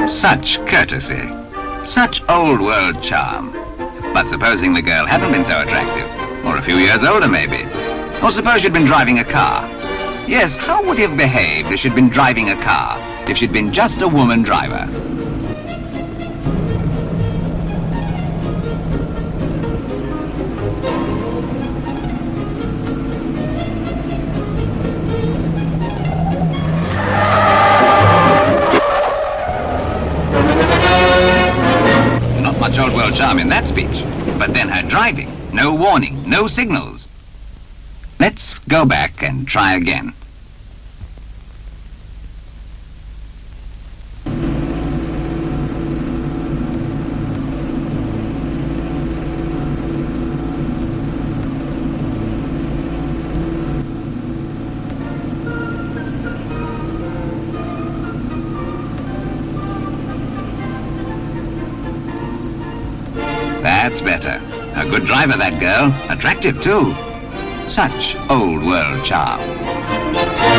Such courtesy. Such old world charm. But supposing the girl hadn't been so attractive, or a few years older maybe, or suppose she'd been driving a car. Yes, how would he have behaved if she'd been driving a car, if she'd been just a woman driver? Much old world charm in that speech, but then her driving, no warning, no signals. Let's go back and try again. That's better. A good driver, that girl. Attractive, too. Such old world charm.